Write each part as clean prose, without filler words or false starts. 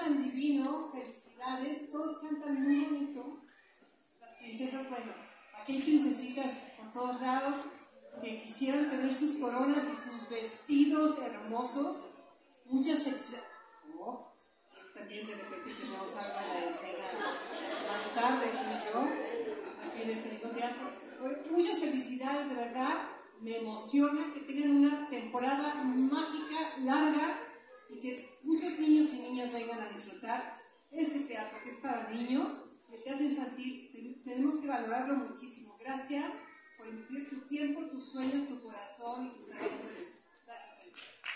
tan divino, felicidades, todos cantan muy bonito. Las princesas, bueno, aquí hay princesitas por todos lados que quisieran tener sus coronas y sus vestidos hermosos. Muchas felicidades. Oh, también de repente tenemos algo en la escena más tarde, tú y yo, aquí en este mismo teatro. Muchas felicidades, de verdad. Me emociona que tengan una temporada mágica, larga, y que muchos niños y niñas vengan a disfrutar este teatro que es para niños. El teatro infantil tenemos que valorarlo muchísimo. Gracias por invertir tu tiempo, tus sueños, tu corazón y tu talento en esto. Gracias, señor.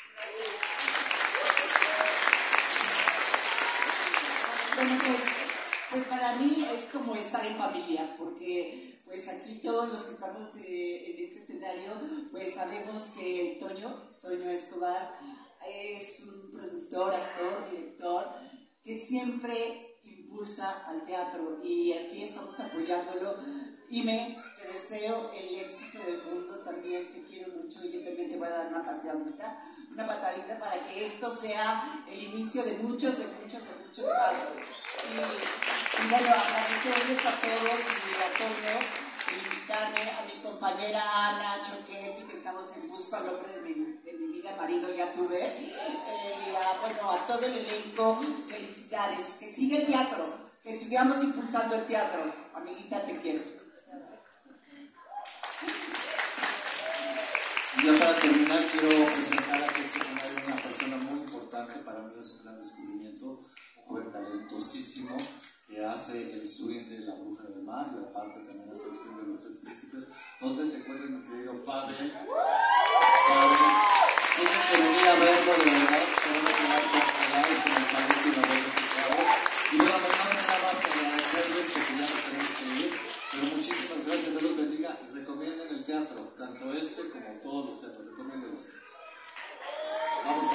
Bueno, pues para mí es como estar en familia, porque pues aquí todos los que estamos en este escenario, pues sabemos que Toño Escobar es un productor, actor, director, que siempre impulsa al teatro, y aquí estamos apoyándolo. Ime, te deseo el éxito del mundo, también te quiero mucho, y yo también te voy a dar una patadita para que esto sea el inicio de muchos pasos. Y bueno, agradecerles a todos y a Toño, invitarme a mi compañera Ana Choquetti, que estamos en busca al hombre de mi vida, marido ya tuve, y a todo el elenco, felicidades, que siga el teatro, que sigamos impulsando el teatro. Amiguita, te quiero. Y ya para terminar, quiero presentar a este escenario una persona muy importante, para mí es un gran descubrimiento, un joven talentosísimo que hace el swing de La Bruja del Mar, y aparte también hace el swing de Los Tres Príncipes. ¿Dónde te encuentras, mi querido Pavel? Tienen que venir a verlo, de verdad, se van a quedar congelados con el talento y la voz de este chavo. Y bueno, pues nada más que agradecerles, porque ya nos tenemos que ir, pero muchísimas gracias, Dios los bendiga, y recomienden el teatro, tanto este como todos los teatros, recomiéndenlos. Vamos a